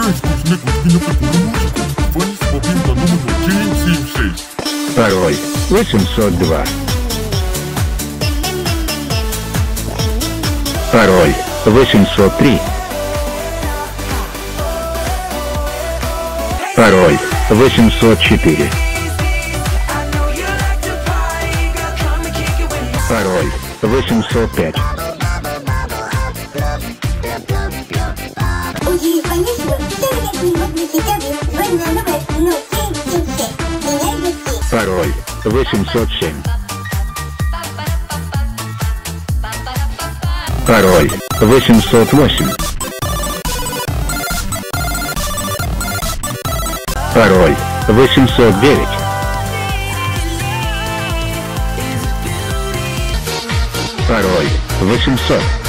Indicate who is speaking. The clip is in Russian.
Speaker 1: Вибирай вкусные кнопки на прикольную музыку. Звони с мобильным на номер 976.
Speaker 2: Пароль 802. Пароль 803. Пароль 804. Пароль 805. Пароль 807. Пароль 808. Пароль 809. Пароль 800.